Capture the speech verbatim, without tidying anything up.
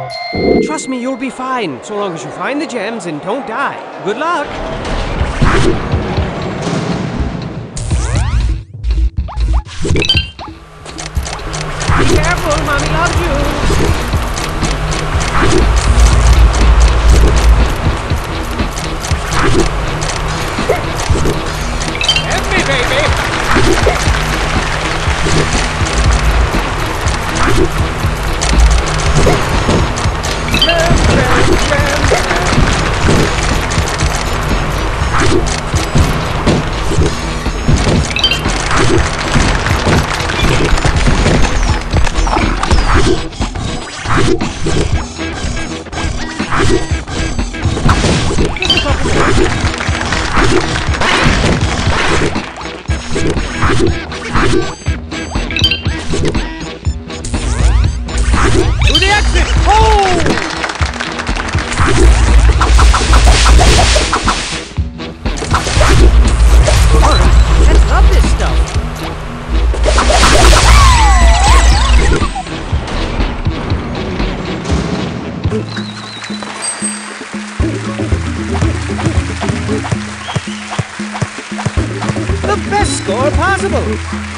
Trust me, you'll be fine, so long as you find the gems and don't die. Good luck! Be careful, Mommy loves you! Help me, baby! Jam, jam, jam, jam. To the exit! Oh! Let's love this stuff. The best score possible.